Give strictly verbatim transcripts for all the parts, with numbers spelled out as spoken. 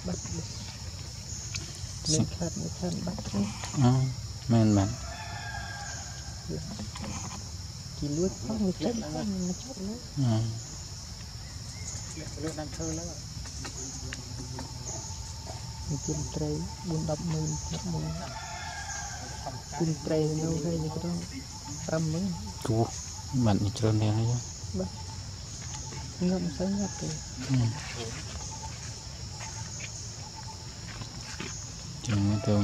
bắt nên khát nên khát bắt đấy men bạn chỉ lúa phong một chút phong một chút nữa lúa đang thơ lắm mình tìm tray buôn đập mùn thấp mùn tìm tray nhau hay như cái đó tam mấy chú bạn đi chơi này đấy bắt ngâm sáng ngập rồi chừng tôi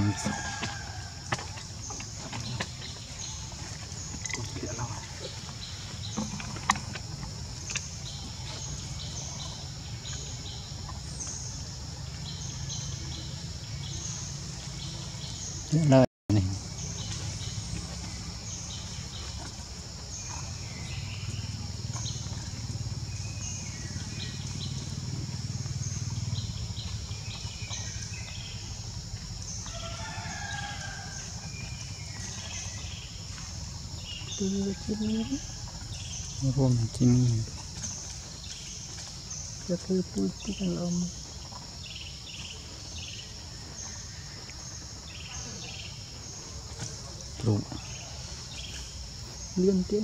nơi này từ chín gồm chim cho cứ tui tui ăn ôm trụ liên tiếp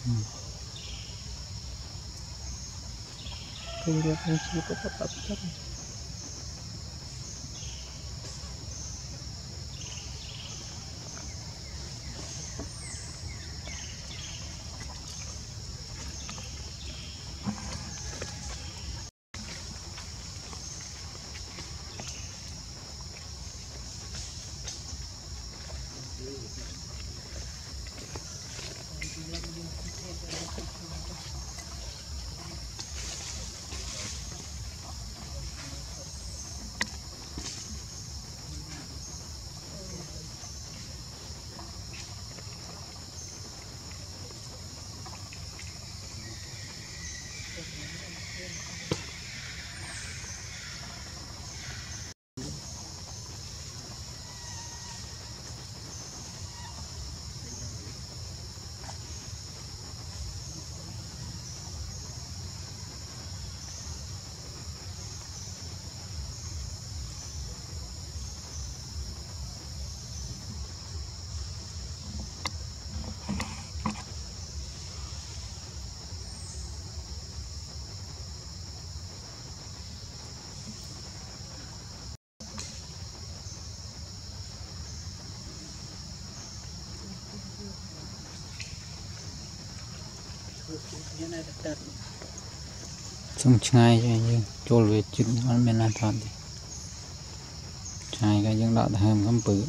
không được không chịu có tập tập chất xong ngay cho như trôi về chừng nó bên là thật chai cái những đạo thơm không bự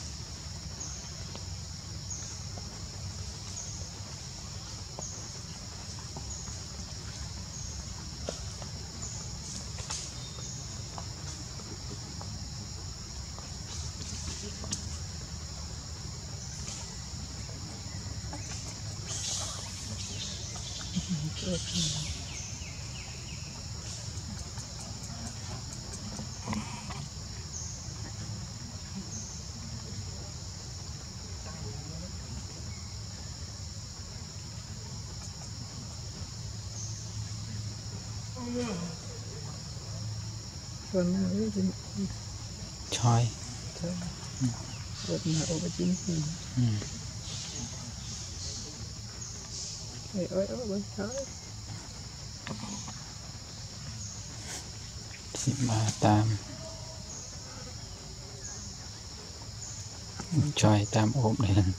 còn mấy cái choi vật nào ở trên gì ơi ơi ơi bên trái xịn ba tam choi tam ốm lên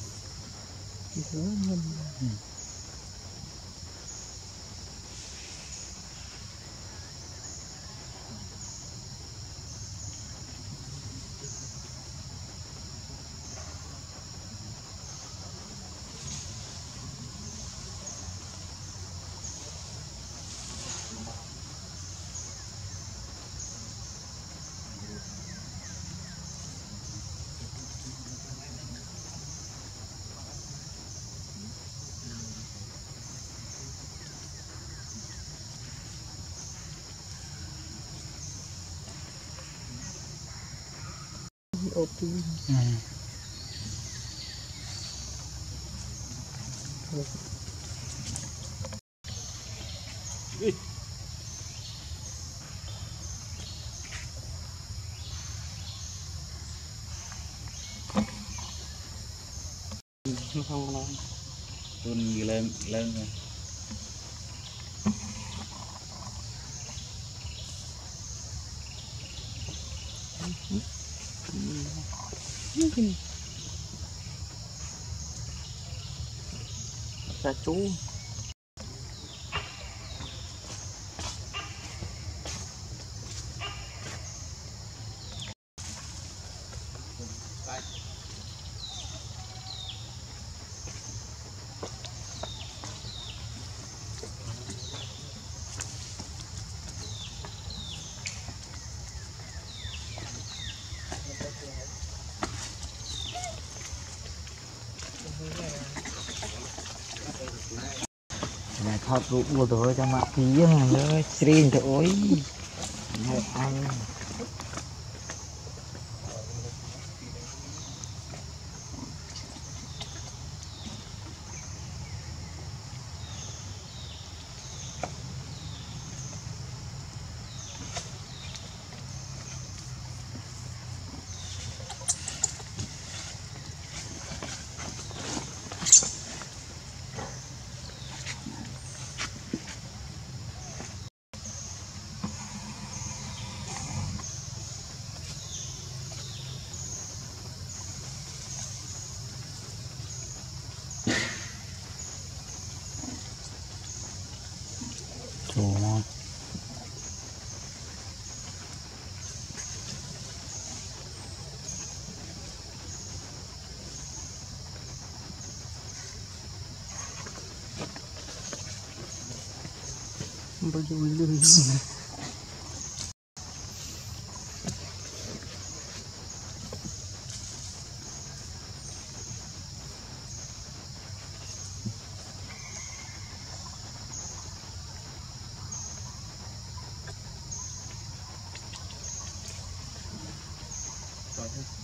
ốp đi không nó tuôn gì lên lên rồi ra chú này thọt rụt mua rồi cho mặt phí rồi xuyên trời ơi một anh Chủ ngon. bao nhiêu lươn rồi